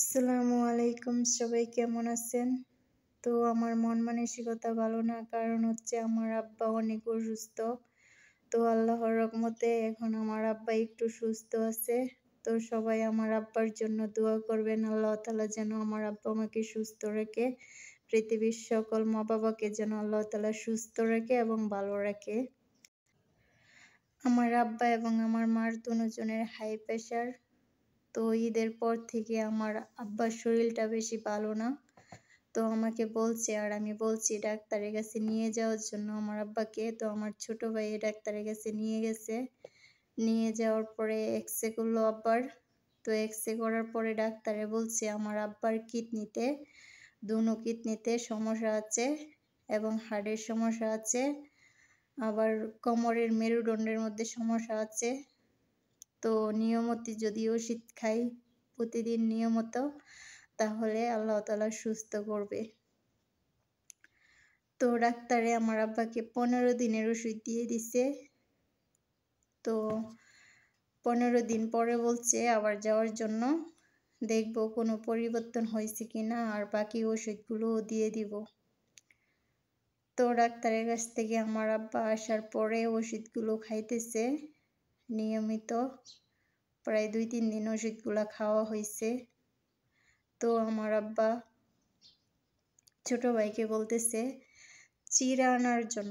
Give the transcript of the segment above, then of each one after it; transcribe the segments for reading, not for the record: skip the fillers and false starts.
আসসালামু আলাইকুম, সবাই কেমন আছেন? তো আমার মন মানসিকতা ভালো না, কারণ হচ্ছে আমার আব্বা অনেক অসুস্থ। তো আল্লাহর রহমতে এখন আমার আব্বা একটু সুস্থ আছে। তো সবাই আমার আব্বার জন্য দোয়া করবেন, আল্লাহ তাআলা যেন আমার আব্বা আমাকে সুস্থ রেখে, পৃথিবীর সকল মা বাবাকে যেন আল্লাহ তাআলা সুস্থ রাখে এবং ভালো রাখে। আমার আব্বা এবং আমার মার দুজনের হাই প্রেশার। তো ঈদের পর থেকে আমার আব্বার শরীরটা বেশি ভালো না। তো আমাকে বলছে, আর আমি বলছি ডাক্তারের কাছে নিয়ে যাওয়ার জন্য আমার আব্বাকে। তো আমার ছোট ভাই ডাক্তারের কাছে নিয়ে গেছে। নিয়ে যাওয়ার পরে এক্সরে করলো আব্বার। তো এক্সরে করার পরে ডাক্তারে বলছে আমার আব্বার কিডনিতে, দুনো কিডনিতে সমস্যা আছে এবং হার্টের সমস্যা আছে, আবার কোমরের মেরুদণ্ডের মধ্যে সমস্যা আছে। তো নিয়মিত যদি ওষুধ খাই প্রতিদিন নিয়মিত, তাহলে আল্লাহ তাআলা সুস্থ করবে। তো ডাক্তারে আমার আব্বাকে 15 দিনের ওষুধ দিয়ে দিছে। তো 15 দিন পরে বলছে আবার যাওয়ার জন্য, দেখবো কোনো পরিবর্তন হয়েছে কিনা, আর বাকি ওষুধগুলোও দিয়ে দিব। তো ডাক্তারের কাছ থেকে আমার আব্বা আসার পরে ওষুধগুলো খাইতেছে নিয়মিত, প্রায় 2-3 দিন ওষুধগুলো খাওয়া হয়েছে। তো আমার আব্বা ছোট ভাইকে বলতেছে চিড়া আনার জন্য।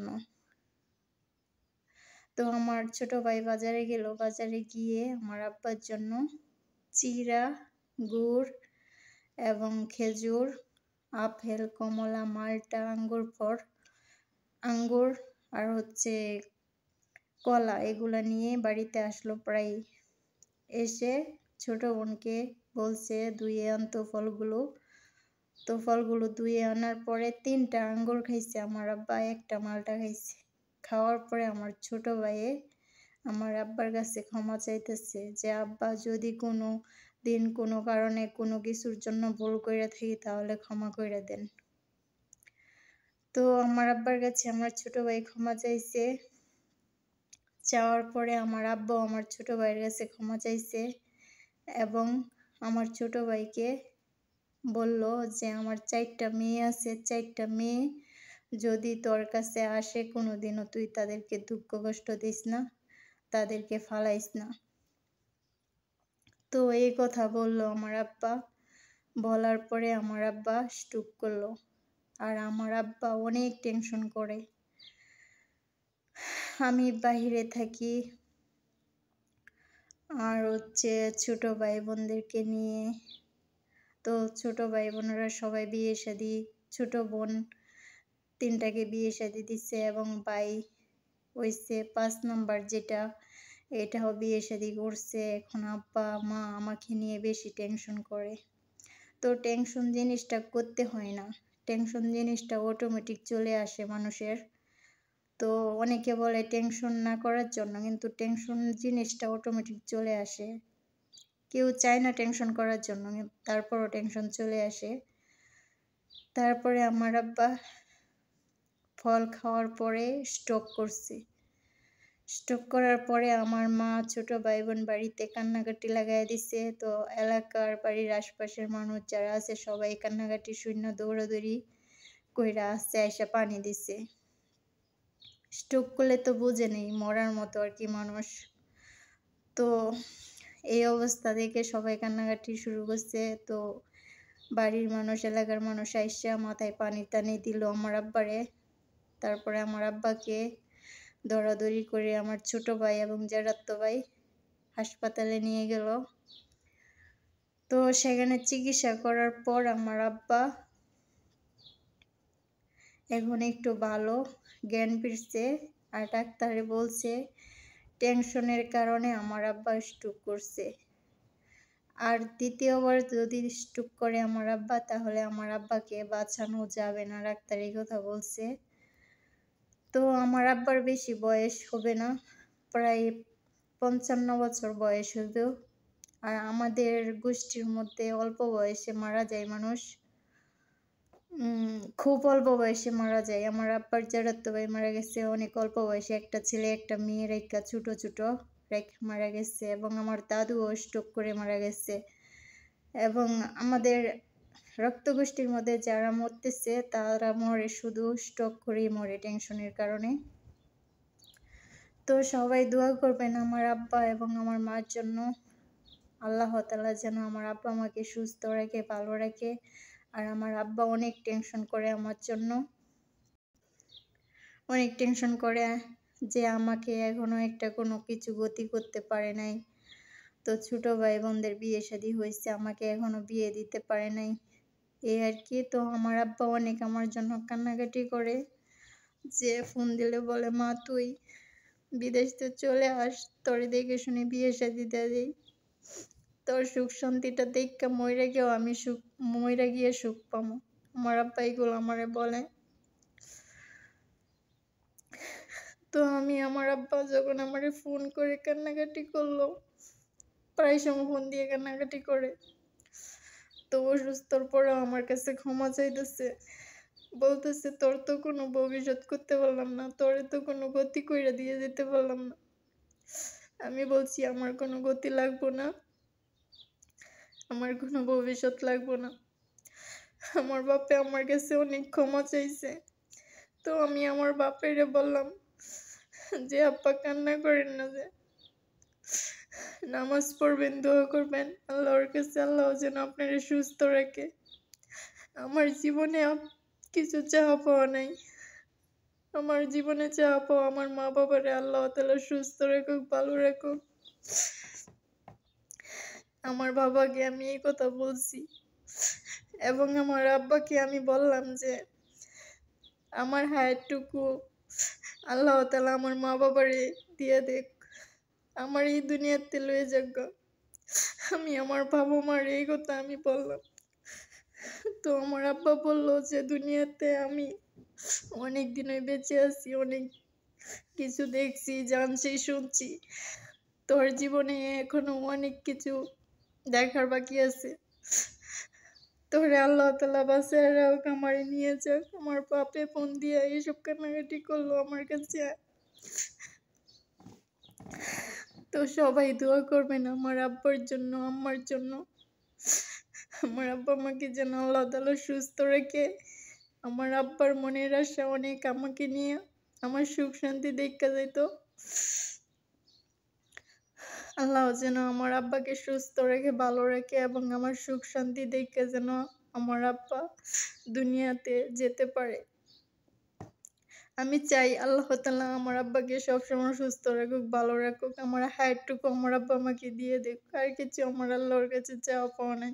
তো আমার ছোট ভাই বাজারে গেল, বাজারে গিয়ে আমার আব্বার জন্য চিড়া, গুড় এবং খেজুর, আপেল, কমলা, মাল্টা, আঙ্গুর আর হচ্ছে কলা, এগুলা নিয়ে বাড়িতে আসলো। প্রায় এসে ছোট বোনকে বলছে ধুয়ে আনতো ফলগুলো। তো ফলগুলো ধুয়ে আনার পরে 3টা আঙ্গুর খাইছে আমার আব্বা, 1টা মালটা খাইছে। খাওয়ার পরে আমার ছোট ভাইয়ে আমার আব্বার কাছে ক্ষমা চাইতেছে যে আব্বা, যদি কোনো দিন কোনো কারণে কোনো কিছুর জন্য ভুল কইরা থাকি তাহলে ক্ষমা কইরা দেন। তো আমার আব্বার কাছে আমার ছোট ভাই ক্ষমা চাইছে। চাওয়ার পরে আমার আব্বা আমার ছোট ভাইয়ের কাছে ক্ষমা চাইছে এবং আমার ছোট ভাইকে বলল যে আমার 4টা মেয়ে আছে, 4টা মেয়ে যদি তোর কাছে আসে কোনোদিনও তুই তাদেরকে দুঃখ কষ্ট দিস না, তাদেরকে ফালাইস না। তো এই কথা বলল আমার আব্বা। বলার পরে আমার আব্বা স্ট্রোক করলো। আর আমার আব্বা অনেক টেনশন করে। আমি বাহিরে থাকি আর হচ্ছে ছোট ভাই বোনদেরকে নিয়ে। তো ছোট ভাই বোনেরা সবাই বিয়ে শাদী, ছোট বোন 3টাকে বিয়ে শাদী দিচ্ছে এবং ভাই হইছে 5 নাম্বার যেটা, এটাও বিয়ে শাদী করছে। এখন আব্বা মা আমাকে নিয়ে বেশি টেনশন করে। তো টেনশন জিনিসটা করতে হয় না, টেনশন জিনিসটা অটোমেটিক চলে আসে মানুষের। তো অনেকে বলে টেনশন না করার জন্য, কিন্তু টেনশন জিনিসটা অটোমেটিক চলে আসে। কেউ চায় না টেনশন করার জন্য, তারপরও টেনশন চলে আসে। তারপরে আমার আব্বা ফল খাওয়ার পরে স্ট্রোক করছে। স্ট্রোক করার পরে আমার মা, ছোট ভাই বোন বাড়িতে কান্নাকাটি লাগাই দিছে। তো এলাকার বাড়ির আশপাশের মানুষ যারা আছে সবাই কান্নাকাটি শূন্য দৌড়াদৌড়ি কইরা আসছে, আইসা পানি দিছে। স্ট্রোক করলে তো বুঝে নেই মরার মতো আর কি মানুষ। তো এই অবস্থা দেখে সবাই কান্নাকাটি শুরু করছে। তো বাড়ির মানুষ, এলাকার মানুষ আইসা মাথায় পানি টানি দিল আমার আব্বারে। তারপরে আমার আব্বাকে দৌড়াদৌড়ি করে আমার ছোট ভাই এবং জ্যাঠাতো ভাই হাসপাতালে নিয়ে গেল। তো সেখানে চিকিৎসা করার পর আমার আব্বা এখন একটু ভালো, জ্ঞান ফিরছে। আর ডাক্তারে বলছে টেনশনের কারণে আমার আব্বা স্ট্রোক করছে। আর দ্বিতীয়বার যদি স্ট্রোক করে আমার আব্বা, তাহলে আমার আব্বাকে বাঁচানো যাবে না, ডাক্তার এই কথা বলছে। তো আমার আব্বার বেশি বয়স হবে না, প্রায় 55 বছর বয়স হইব। আর আমাদের গোষ্ঠীর মধ্যে অল্প বয়সে মারা যায় মানুষ, খুব অল্প বয়সে মারা যায়। আমার আব্বার জ্যাঠাতো ভাই মারা গেছে অনেক অল্প বয়সে, একটা ছেলে একটা মেয়ে রেখা, ছোট ছোট রেখা মারা গেছে। এবং আমার দাদুও স্ট্রোক করে মারা গেছে এবং আমাদের রক্তগোষ্ঠীর মধ্যে যারা মরতেছে তারা মরে শুধু স্ট্রোক করেই মরে টেনশনের কারণে। তো সবাই দোয়া করবেন আমার আব্বা এবং আমার মার জন্য। আল্লাহ তাআলা যেন আমার আব্বা আমাকে সুস্থ রাখে, ভালো রাখে। আর আমার আব্বা অনেক টেনশন করে আমার জন্য, অনেক টেনশন করে যে আমাকে এখনো একটা কোনো কিছু গতি করতে পারে নাই। তো ছোট ভাই বোনদের বিয়ে শাদী হয়েছে, আমাকে এখনো বিয়ে দিতে পারে নাই, এই আর কি। তো আমার আব্বা অনেক আমার জন্য কান্নাকাটি করে, যে ফোন দিলে বলে মা তুই বিদেশে চলে আস, তোরে দেখে শুনে বিয়ে শাদী দিয়ে দিই, তোর সুখ শান্তিটা দেখা মইরা গিয়েও আমি মইরা গিয়ে সুখ পামো। আমার আব্বা এগুলো আমারে বলে। তো আমার আব্বা যখন আমারে ফোন করে কান্নাকাটি করলো, প্রায় সময় ফোন দিয়ে কান্নাকাটি করে, তো অসুস্থর পরেও আমার কাছে ক্ষমা চাইতেছে, বলতেছে তোর তো কোনো ভবিষ্যৎ করতে পারলাম না, তোরে তো কোনো গতি কইরা দিয়ে যেতে পারলাম না। আমি বলছি আমার কোনো গতি লাগবো না, আমার কোনো ভবিষ্যৎ লাগবো না। আমার বাপে আমার কাছে অনেক ক্ষমা চাইছে। তো আমি আমার বাপেরে বললাম যে আব্বা কান্না করেন না, যে নামাজ পড়বেন, দোয়া করবেন আল্লাহর কাছে, আল্লাহ যেন আপনারা সুস্থ রাখে। আমার জীবনে কিছু চাওয়া পাওয়া নাই, আমার জীবনে চাওয়া পাওয়া আমার মা বাবারে আল্লাহ তাআলা সুস্থ রাখুক, ভালো রাখুক। আমার বাবাকে আমি এই কথা বলছি এবং আমার আব্বাকে আমি বললাম যে আমার হায়াতটুকু আল্লাহ তাআলা আমার মা বাবারে দিয়ে দেখ, আমার এই দুনিয়াতে লয়ে যাক। আমি আমার বাবা মার এই কথা আমি বললাম। তো আমার আব্বা বলল যে দুনিয়াতে আমি অনেক দিন বেঁচে আছি, অনেক কিছু দেখছি, জানছি, শুনছি, তোর জীবনে এখনো অনেক কিছু দেখার বাকি আছে, তোরে আল্লাহ তাআলা বাঁচায় রাখ, আমারে নিয়ে যাক। আমার বাপে ফোন দিয়ে এইসব কান্নাকাটি করলো আমার কাছে। তো সবাই দোয়া করবেন আমার আব্বার জন্য, আম্মার জন্য। আমার আব্বা আমাকে যেন আল্লাহ তাআলা সুস্থ রাখে। আমার আব্বার মনের আশা অনেক আমাকে নিয়ে, আমার সুখ শান্তি দেখা যাইতো। আল্লাহ যেন আমার আব্বাকে সুস্থ রেখে, ভালো রাখে এবং আমার সুখ শান্তি দেখে যেন আমার আব্বা দুনিয়াতে যেতে পারে। আমি চাই আল্লাহ তাআলা আমার আব্বাকে সবসময় সুস্থ রাখুক, ভালো রাখুক, আমার হায়াতটুকু আমার আব্বা আমাকে দিয়ে দেখ। আর কিছু আমার আল্লাহর কাছে চাওয়া পাওয়া নাই।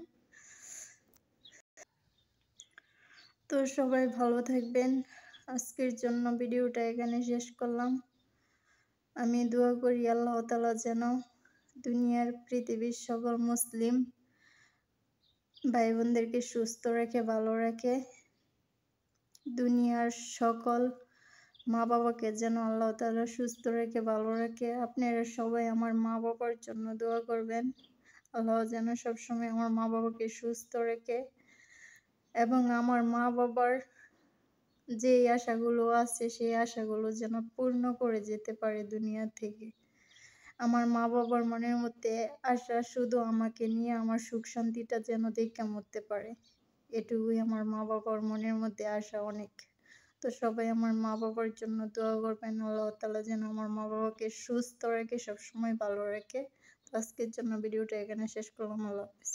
তো সবাই ভালো থাকবেন। আজকের জন্য ভিডিওটা এখানে শেষ করলাম। আমি দোয়া করি আল্লাহ তাআলা যেন দুনিয়ার পৃথিবীর সকল মুসলিম ভাই বোনদেরকে সুস্থ রাখে, ভালো রাখে। দুনিয়ার সকল মা বাবাকে যেন আল্লাহ তাআলা সুস্থ রেখে, ভালো রাখে। আপনারা সবাই আমার মা বাবার জন্য দোয়া করবেন, আল্লাহ যেন সবসময় আমার মা বাবাকে সুস্থ রেখে এবং আমার মা বাবার যে আশাগুলো আছে সেই আশাগুলো যেন পূর্ণ করে যেতে পারে দুনিয়া থেকে। আমার মা বাবার মনের মধ্যে আশা শুধু আমাকে নিয়ে, আমার সুখ শান্তিটা যেন দেখা মরতে পারে, এটুকুই আমার মা বাবার মনের মধ্যে আশা অনেক। তো সবাই আমার মা বাবার জন্য দোয়া করবেন, আল্লাহ তাআলা যেন আমার মা বাবাকে সুস্থ রাখে, সবসময় ভালো রাখে। তো আজকের জন্য ভিডিওটা এখানে শেষ করলাম। আল্লাহ হাফেজ।